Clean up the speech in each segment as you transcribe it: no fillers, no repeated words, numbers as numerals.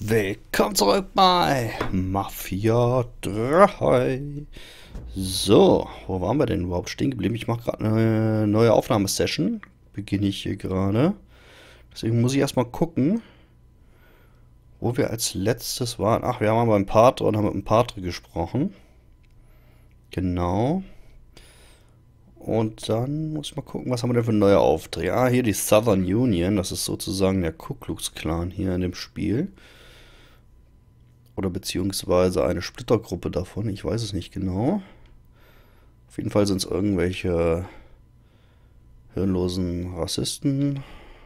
Willkommen zurück bei Mafia 3. So, wo waren wir denn überhaupt stehen geblieben? Ich mache gerade eine neue Aufnahmesession. Beginne ich hier gerade. Deswegen muss ich erstmal gucken, wo wir als letztes waren. Ach, wir waren beim Patre und haben mit dem Patre gesprochen. Genau. Und dann muss ich mal gucken, was haben wir denn für neue Aufträge. Ah, hier die Southern Union. Das ist sozusagen der Ku Klux Klan hier in dem Spiel. Oder beziehungsweise eine Splittergruppe davon. Ich weiß es nicht genau. Auf jeden Fall sind es irgendwelche hirnlosen Rassisten.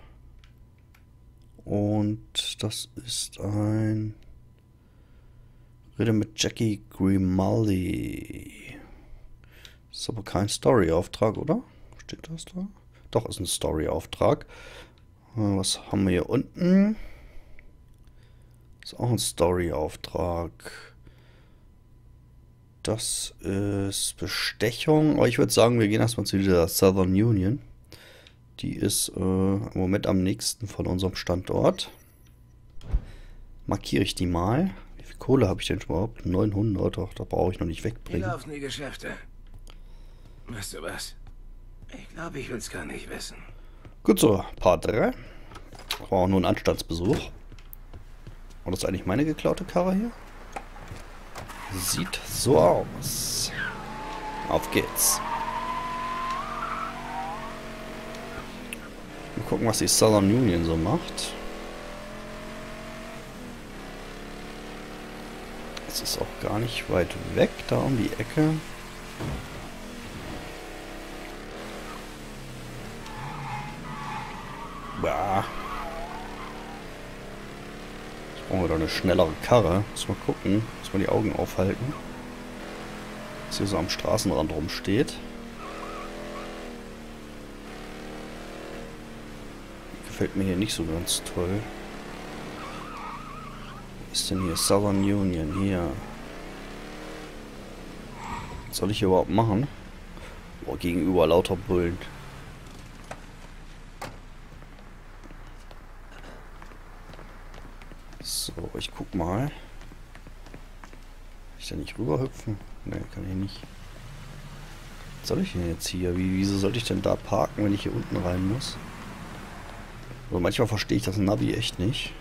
Und das ist ein... Rede mit Jackie Grimaldi. Das ist aber kein Story-Auftrag, oder? Steht das da? Doch, ist ein Story-Auftrag. Was haben wir hier unten? Ist auch ein Story-Auftrag. Das ist Bestechung. Aber ich würde sagen, wir gehen erstmal zu dieser Southern Union. Die ist im Moment am nächsten von unserem Standort. Markiere ich die mal. Wie viel Kohle habe ich denn überhaupt? 900. Doch, da brauche ich noch nicht wegbringen. Hier laufen die Geschäfte. Weißt du was? Ich glaube, ich will es gar nicht wissen. Gut so, Padre. War auch nur ein Anstandsbesuch. Und das ist eigentlich meine geklaute Karre hier? Sieht so aus. Auf geht's. Mal gucken, was die Southern Union so macht. Es ist auch gar nicht weit weg, da um die Ecke. Bah. Brauchen wir doch eine schnellere Karre. Muss mal gucken. Muss mal die Augen aufhalten. Was hier so am Straßenrand rumsteht. Gefällt mir hier nicht so ganz toll. Was ist denn hier? Southern Union. Hier. Was soll ich hier überhaupt machen? Boah, gegenüber lauter Bullen. So, ich guck mal. Kann ich da nicht rüberhüpfen? Ne, kann ich nicht. Was soll ich denn jetzt hier? Wieso sollte ich denn da parken, wenn ich hier unten rein muss? Also manchmal verstehe ich das Navi echt nicht.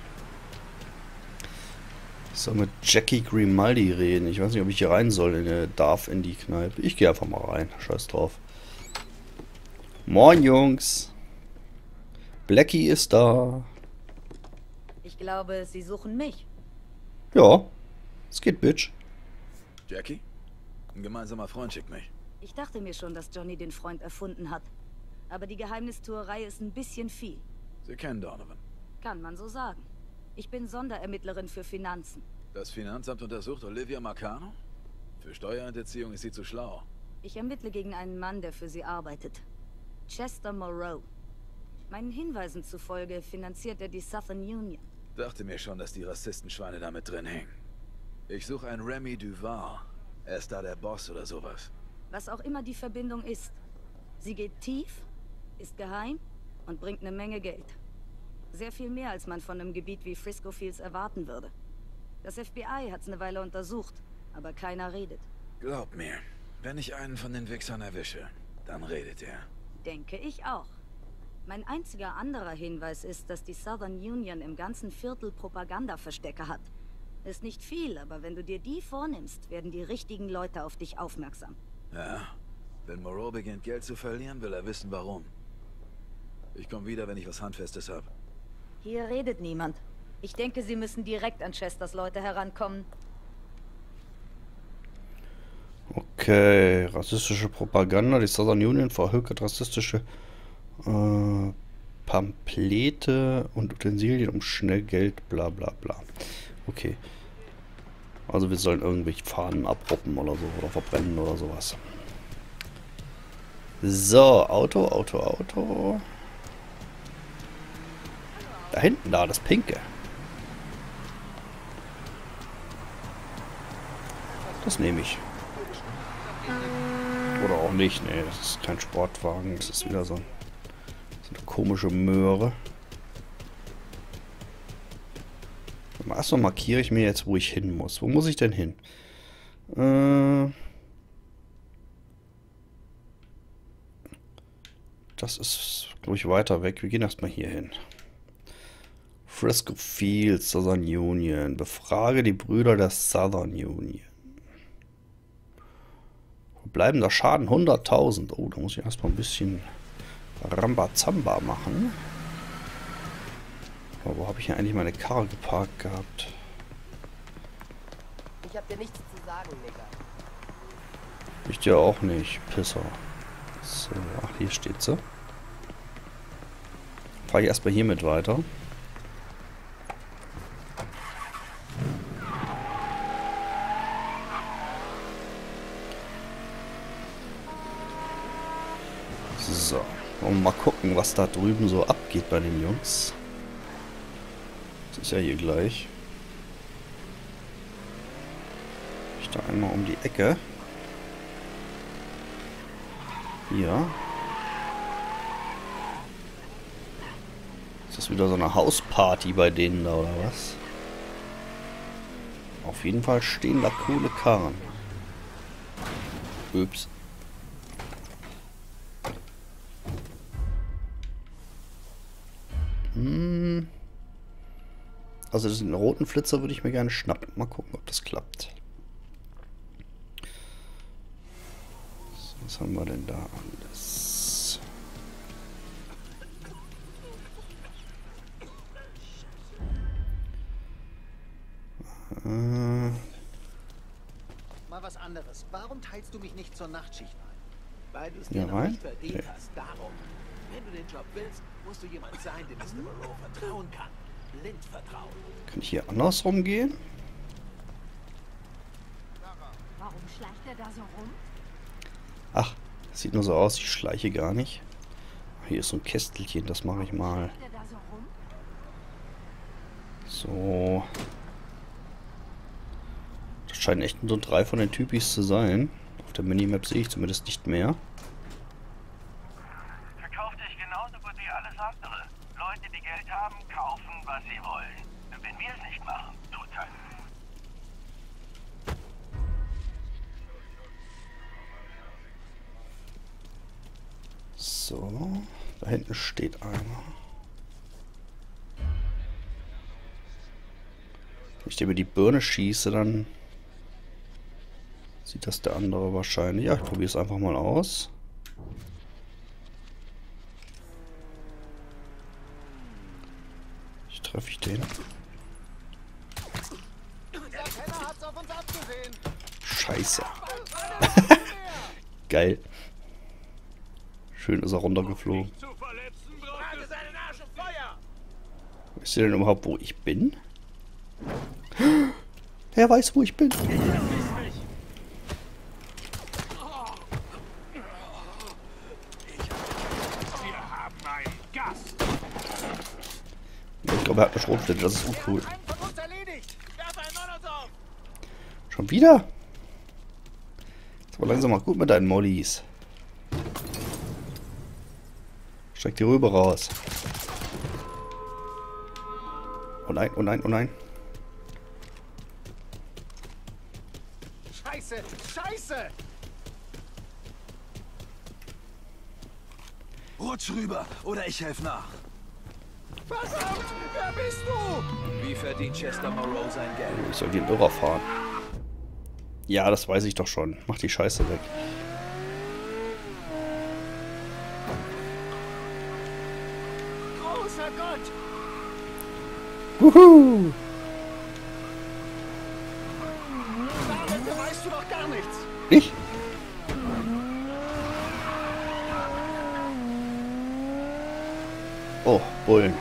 Ich soll mit Jackie Grimaldi reden. Ich weiß nicht, ob ich hier rein soll in die Kneipe. Ich gehe einfach mal rein. Scheiß drauf. Moin, Jungs. Blackie ist da. Ich glaube, Sie suchen mich. Ja, es geht, Bitch. Jackie? Ein gemeinsamer Freund schickt mich. Ich dachte mir schon, dass Johnny den Freund erfunden hat. Aber die Geheimnistuerei ist ein bisschen viel. Sie kennen Donovan. Kann man so sagen. Ich bin Sonderermittlerin für Finanzen. Das Finanzamt untersucht Olivia Marcano? Für Steuerhinterziehung ist sie zu schlau. Ich ermittle gegen einen Mann, der für sie arbeitet. Chester Moreau. Meinen Hinweisen zufolge finanziert er die Southern Union. Dachte mir schon, dass die Rassistenschweine da mit drin hängen. Ich suche einen Remy Duval. Er ist da der Boss oder sowas. Was auch immer die Verbindung ist. Sie geht tief, ist geheim und bringt eine Menge Geld. Sehr viel mehr, als man von einem Gebiet wie Frisco Fields erwarten würde. Das FBI hat's eine Weile untersucht, aber keiner redet. Glaub mir, wenn ich einen von den Wichsern erwische, dann redet er. Denke ich auch. Mein einziger anderer Hinweis ist, dass die Southern Union im ganzen Viertel Propagandaverstecke hat. Ist nicht viel, aber wenn du dir die vornimmst, werden die richtigen Leute auf dich aufmerksam. Ja, wenn Moreau beginnt Geld zu verlieren, will er wissen warum. Ich komme wieder, wenn ich was Handfestes habe. Hier redet niemand. Ich denke, sie müssen direkt an Chesters Leute herankommen. Okay, rassistische Propaganda. Die Southern Union verhökert rassistische Pamphlete und Utensilien um schnell Geld, bla bla bla. Okay. Also wir sollen irgendwelche Fahnen abroppen oder so, oder verbrennen oder sowas. So, Auto. Da hinten, da, das Pinke. Das nehme ich. Oder auch nicht, nee, das ist kein Sportwagen, das ist wieder so eine komische Möhre. Achso, markiere ich mir jetzt, wo ich hin muss. Wo muss ich denn hin? Das ist, glaube ich, weiter weg. Wir gehen erstmal hier hin. Frisco Fields, Southern Union. Befrage die Brüder der Southern Union. Bleibender Schaden 100.000. Oh, da muss ich erstmal ein bisschen Rambazamba machen. Aber wo habe ich ja eigentlich meine Karre geparkt gehabt? Ich hab dir nichts zu sagen, Nigger. Ich dir auch nicht, Pisser. So, ach, hier steht sie. Fahre ich erstmal hiermit weiter. So, und mal gucken, was da drüben so abgeht bei den Jungs. Das ist ja hier gleich. Ich da einmal um die Ecke. Hier. Ist das wieder so eine Hausparty bei denen da, oder was? Auf jeden Fall stehen da coole Karren. Ups. Also diesen roten Flitzer würde ich mir gerne schnappen. Mal gucken, ob das klappt. So, was haben wir denn da alles? Mal was anderes. Warum teilst du mich nicht zur Nachtschicht ein? Weil du es Hier dir noch rein? nicht verdient Nee. hast. Darum. Wenn du den Job willst, musst du jemand sein, dem Mr. Moreau vertrauen kann. Blind vertrauen. Kann ich hier andersrum gehen? Warum schleicht er da so rum? Ach, das sieht nur so aus. Ich schleiche gar nicht. Hier ist so ein Kästelchen. Das mache ich mal. Schleicht er da so rum? So. Das scheinen echt nur 3 von den Typis zu sein. Auf der Minimap sehe ich zumindest nicht mehr. Verkauft dich genauso gut wie alles andere. Leute, die Geld haben, kaufen, was sie wollen. Wenn wir es nicht machen, tut keiner. So, da hinten steht einer. Wenn ich dem über die Birne schieße, dann sieht das der andere wahrscheinlich. Ja, ich probiere es einfach mal aus. Ich treffe ich den. Der Penner hat's auf uns abgesehen. Scheiße. Geil. Schön ist er runtergeflogen. Zu verletzen braucht Lade seinen Arsch im Feuer! Wisst ihr denn überhaupt, wo ich bin? Er weiß, wo ich bin. Wir haben einen Gast. Ich glaube, er hat eine Schrotflinte. Das ist uncool. Einen von uns erledigt. Werf einen Molotow! Schon wieder? Ist aber langsam mal gut mit deinen Mollys. Steig die Rübe raus. Oh nein, oh nein, oh nein. Scheiße, scheiße. Rutsch rüber oder ich helfe nach. Verdammt, wer bist du? Wie verdient Chester Moreau sein Geld? Ich soll den Irrer fahren. Ja, das weiß ich doch schon. Mach die Scheiße weg. Großer Gott. Wuhu! Damit beweist du doch gar nichts. Ich? Oh, Bullen.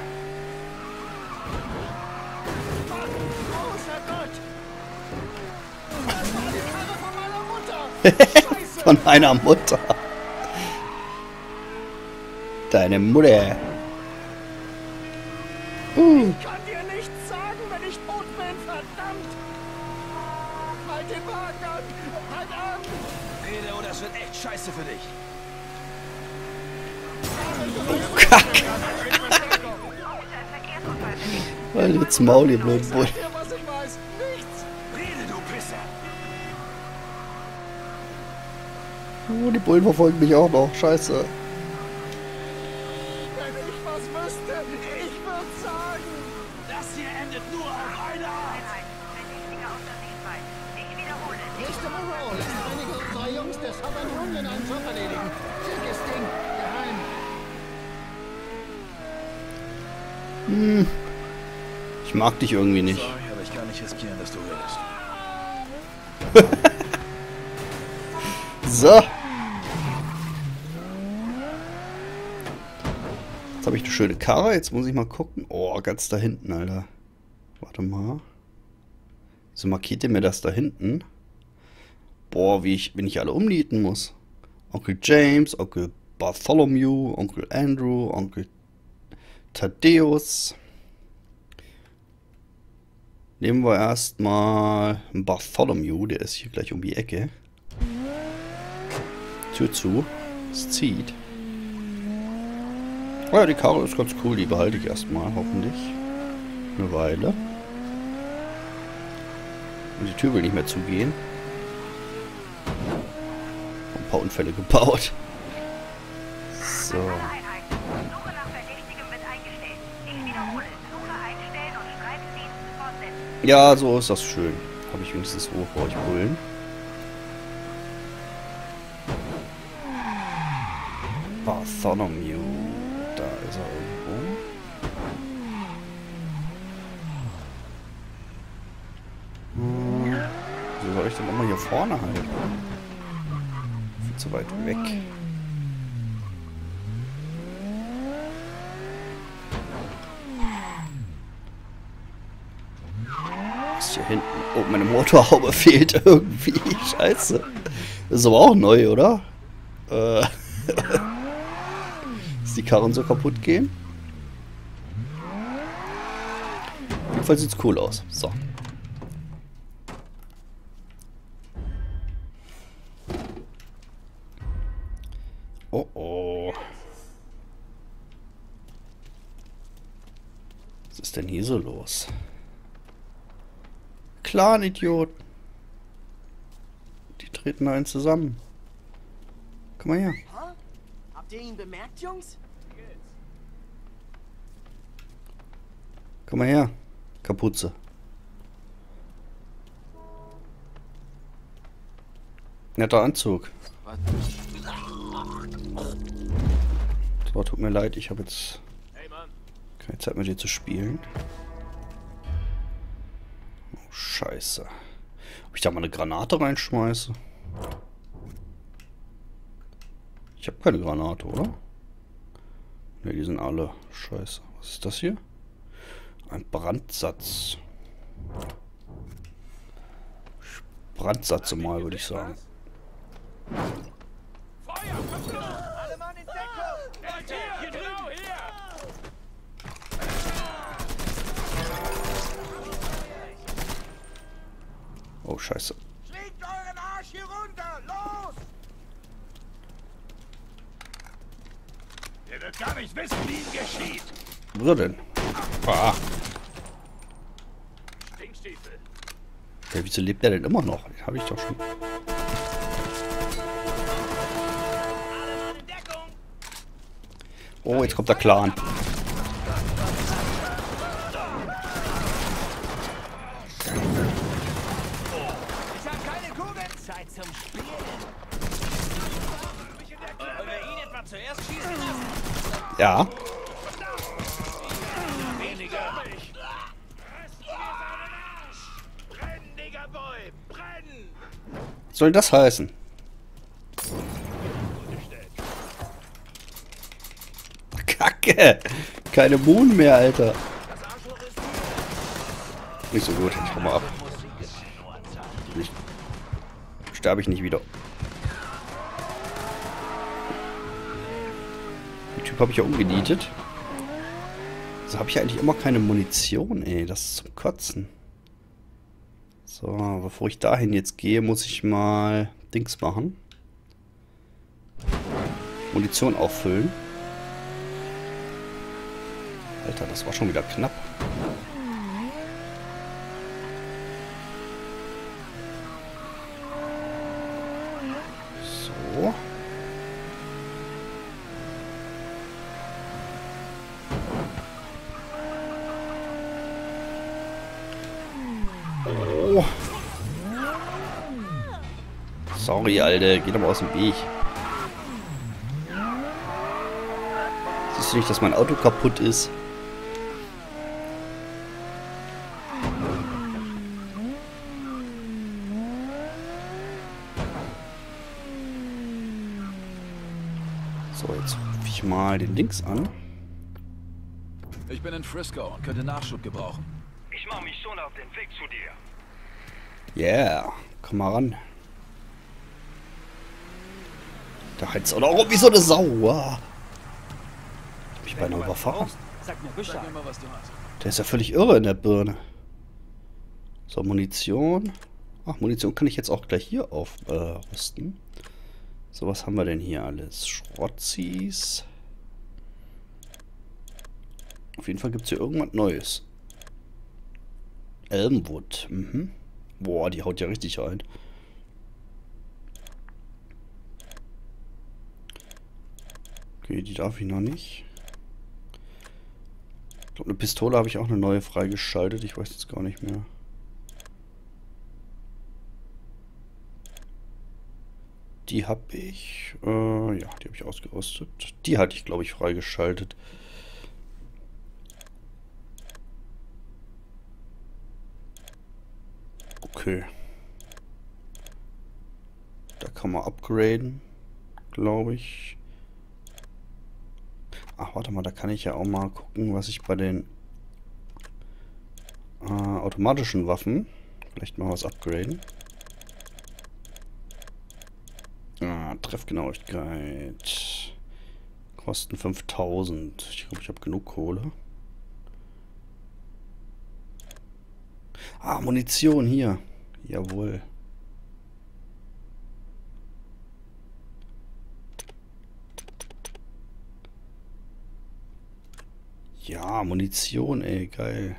Großer Gott. Das war die Karre von meiner Mutter. Scheiße. Von meiner Mutter. Deine Mutter. Ich kann dir nichts sagen, wenn ich tot bin, verdammt. Halt den Wagen an. Halt an. Rede oder es wird echt scheiße für dich. Halt jetzt Maul, ihr blöden Bullen. Sag dir, was Pisser. Oh, die Bullen verfolgen mich auch noch. Scheiße. Wenn ich was wüsste, ich würde sagen, das hier endet nur auf eine Art. Mr. Monroe lässt einige unserer Jungs der Southern Union einen Job erledigen. Schickes Ding, geheim. Ich mag dich irgendwie nicht. Sorry, aber ich kann nicht riskieren, dass du redest. So. Jetzt habe ich eine schöne Karre. Jetzt muss ich mal gucken. Oh, ganz da hinten, Alter. Warte mal. Wieso markiert ihr mir das da hinten? Boah, wenn ich alle umnieten muss. Onkel James, Onkel Bartholomew, Onkel Andrew, Onkel Thaddeus. Nehmen wir erstmal Bartholomew, der ist hier gleich um die Ecke. Tür zu. Es zieht. Oh ja, die Karre ist ganz cool, die behalte ich erstmal, hoffentlich. Eine Weile. Und die Tür will nicht mehr zugehen. Ein paar Unfälle gebaut. So. Ja, so ist das schön. Habe ich wenigstens Ruhe vor euch Bullen. Bartholomew. Da ist er irgendwo. Wie soll ich denn immer hier vorne halten? Viel zu weit weg. Was ist hier hinten? Oh, meine Motorhaube fehlt irgendwie. Scheiße. Das ist aber auch neu, oder? Dass die Karren so kaputt gehen. Jedenfalls sieht's cool aus. So. Oh oh. Was ist denn hier so los? Clan-Idioten. Die treten einen zusammen. Komm mal her. Habt ihr ihn bemerkt, Jungs? Komm mal her. Kapuze. Netter Anzug. So, tut mir leid, ich habe jetzt keine Zeit mit dir zu spielen. Oh, scheiße. Ob ich da mal eine Granate reinschmeiße? Ich habe keine Granate, oder? Ne, die sind alle. Scheiße. Was ist das hier? Ein Brandsatz. Brandsatze mal, würde ich sagen. Alle Mann in Deckung! Hier, genau, hier! Oh, scheiße. Schlägt euren Arsch hier runter! Los! Der wird gar nicht wissen, wie ihm geschieht. Wo denn? Ah. Stinkstiefel. Ja, wieso lebt der denn immer noch? Den habe ich doch schon. Oh, jetzt kommt der Clan. Ich habe keine Kugeln. Zeit zum Spielen. Wollen wir ihn etwa zuerst schießen lassen? Ja. Weniger. Brennen, Digga Boy! Brennen! Was soll das heißen? Kacke! Keine Moon mehr, Alter. Nicht so gut, ich komm mal ab. Sterbe ich nicht wieder. Den Typ habe ich ja umgenietet. Also habe ich eigentlich immer keine Munition, ey. Das ist zum Kotzen. So, bevor ich dahin jetzt gehe, muss ich mal Dings machen. Munition auffüllen. Alter, das war schon wieder knapp. Sorry, Alter. Geh doch mal aus dem Weg. Siehst du nicht, dass mein Auto kaputt ist? So, jetzt rufe ich mal den Dings an. Ich bin in Frisco und könnte Nachschub gebrauchen. Ich mache mich schon auf den Weg zu dir. Yeah, komm mal ran. Da heizt auch noch rum wie so eine Sau. Wow. Hab ich beinahe überfahren. Sag mir Sag Bescheid. mir mal, was du hast. Der ist ja völlig irre in der Birne. So, Munition. Ach, Munition kann ich jetzt auch gleich hier aufrüsten. So, was haben wir denn hier alles? Schrotzis. Auf jeden Fall gibt es hier irgendwas Neues. Elmwood. Mhm. Boah, die haut ja richtig rein. Okay, die darf ich noch nicht. Ich glaube, eine Pistole habe ich auch eine neue freigeschaltet. Ich weiß jetzt gar nicht mehr. Die habe ich... ja, die habe ich ausgerüstet. Die hatte ich, glaube ich, freigeschaltet. Okay. Da kann man upgraden, glaube ich. Ach, warte mal, da kann ich ja auch mal gucken, was ich bei den automatischen Waffen... Vielleicht mal was upgraden. Treffgenauigkeit. Kosten 5000. Ich glaube, ich habe genug Kohle. Ah, Munition hier. Jawohl. Ja, Munition, ey, geil.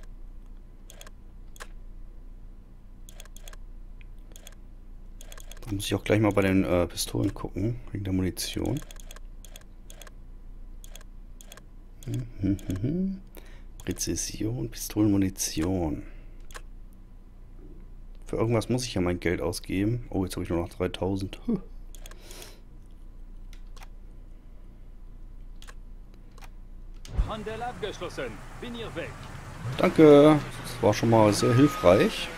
Da muss ich auch gleich mal bei den Pistolen gucken, wegen der Munition. Präzision, Pistolenmunition. Für irgendwas muss ich ja mein Geld ausgeben. Oh, jetzt habe ich nur noch 3000. Handel abgeschlossen. Bin hier weg. Danke. Das war schon mal sehr hilfreich.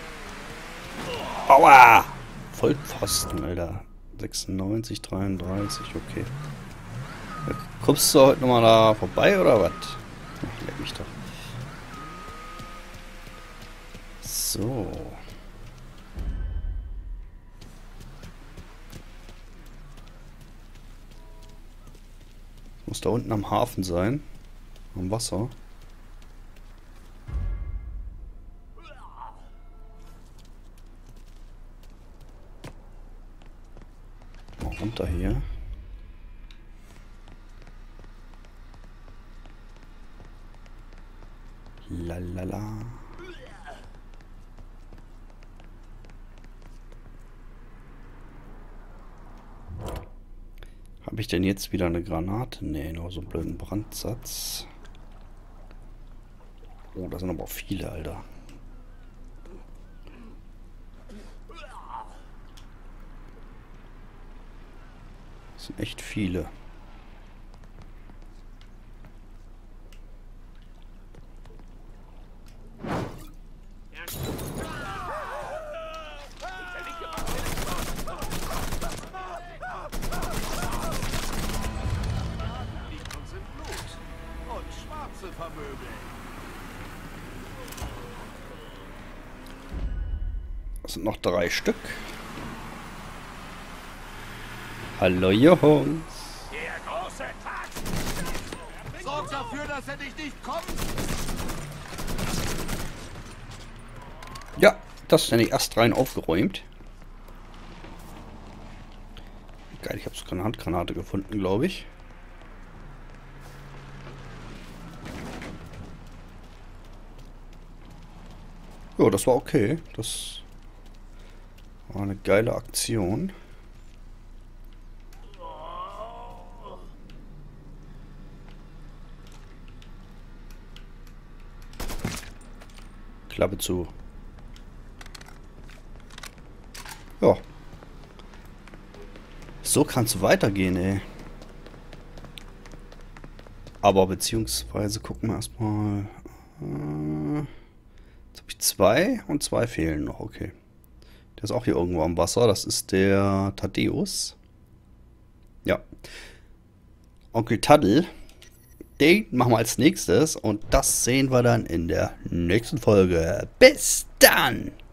Aua! Vollpfosten, Alter. 96, 33, okay. Kommst du heute nochmal da vorbei oder was? Ach, leck mich doch. So. Muss da unten am Hafen sein. Am Wasser. Mal runter hier. Lalala. Habe ich denn jetzt wieder eine Granate? Ne, nur so einen blöden Brandsatz. Oh, da sind aber auch viele, Alter. Das sind echt viele. Das sind noch 3 Stück. Hallo Jungs. Der große Tag! Sorg dafür, dass er dich nicht kommt. Ja, das ist ja nicht erst rein aufgeräumt. Geil, ich habe sogar eine Handgranate gefunden, glaube ich. Ja, das war okay. Das war eine geile Aktion. Klappe zu. Ja. So kann es weitergehen, ey. Aber beziehungsweise gucken wir erstmal. Jetzt habe ich 2 und 2 fehlen noch, okay. Der ist auch hier irgendwo am Wasser. Das ist der Thaddeus. Ja. Onkel Taddel. Den machen wir als nächstes. Und das sehen wir dann in der nächsten Folge. Bis dann!